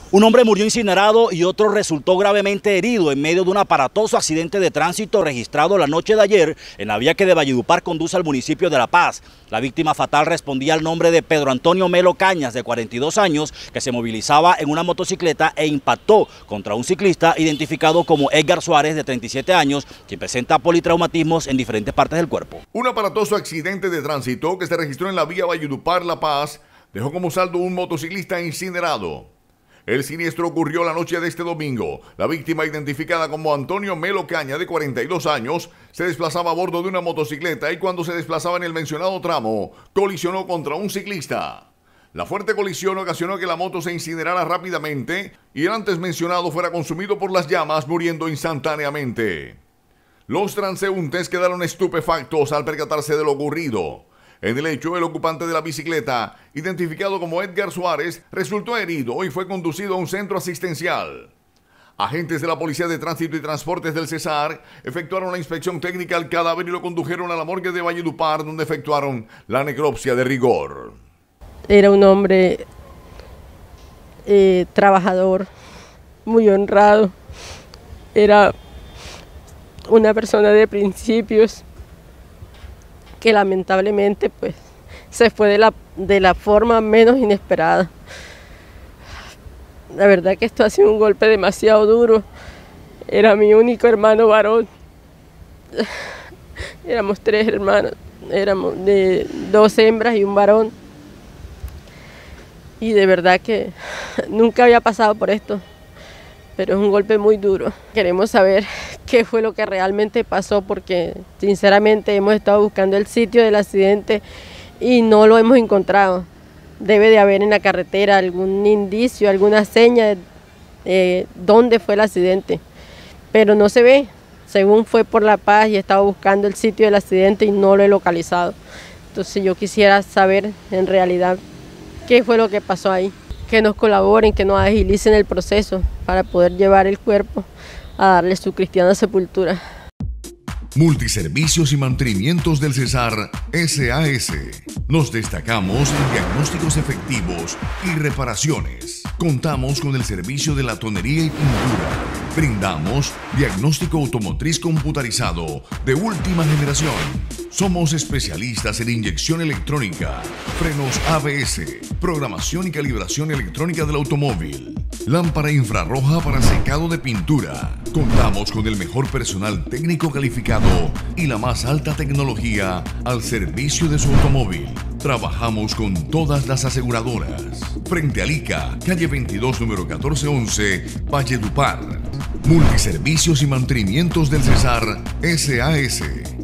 Un hombre murió incinerado y otro resultó gravemente herido en medio de un aparatoso accidente de tránsito registrado la noche de ayer en la vía que de Valledupar conduce al municipio de La Paz. La víctima fatal respondía al nombre de Pedro Antonio Melo Cañas, de 42 años, que se movilizaba en una motocicleta e impactó contra un ciclista identificado como Edgar Suárez, de 37 años, quien presenta politraumatismos en diferentes partes del cuerpo. Un aparatoso accidente de tránsito que se registró en la vía Valledupar-La Paz dejó como saldo un motociclista incinerado. El siniestro ocurrió la noche de este domingo. La víctima, identificada como Antonio Melo Caña, de 42 años, se desplazaba a bordo de una motocicleta y cuando se desplazaba en el mencionado tramo, colisionó contra un ciclista. La fuerte colisión ocasionó que la moto se incinerara rápidamente y el antes mencionado fuera consumido por las llamas, muriendo instantáneamente. Los transeúntes quedaron estupefactos al percatarse de lo ocurrido. En el hecho, el ocupante de la bicicleta, identificado como Edgar Suárez, resultó herido y fue conducido a un centro asistencial. Agentes de la Policía de Tránsito y Transportes del Cesar efectuaron la inspección técnica al cadáver y lo condujeron a la morgue de Valledupar, donde efectuaron la necropsia de rigor. Era un hombre trabajador, muy honrado. Era una persona de principios, que lamentablemente pues se fue de la forma menos inesperada. La verdad que esto ha sido un golpe demasiado duro. Era mi único hermano varón. Éramos 3 hermanos, éramos de 2 hembras y un varón. Y de verdad que nunca había pasado por esto, pero es un golpe muy duro. Queremos saber qué fue lo que realmente pasó, porque sinceramente hemos estado buscando el sitio del accidente y no lo hemos encontrado. Debe de haber en la carretera algún indicio, alguna seña de dónde fue el accidente, pero no se ve. Según fue por La Paz y he estado buscando el sitio del accidente y no lo he localizado. Entonces yo quisiera saber en realidad qué fue lo que pasó ahí. Que nos colaboren, que nos agilicen el proceso para poder llevar el cuerpo a darle su cristiana sepultura. Multiservicios y mantenimientos del Cesar SAS. Nos destacamos en diagnósticos efectivos y reparaciones. Contamos con el servicio de latonería y pintura. Brindamos diagnóstico automotriz computarizado de última generación. Somos especialistas en inyección electrónica, frenos ABS, programación y calibración electrónica del automóvil, lámpara infrarroja para secado de pintura. Contamos con el mejor personal técnico calificado y la más alta tecnología al servicio de su automóvil. Trabajamos con todas las aseguradoras. Frente a ICA, calle 22, número 1411, Valledupar. Multiservicios y mantenimientos del Cesar SAS.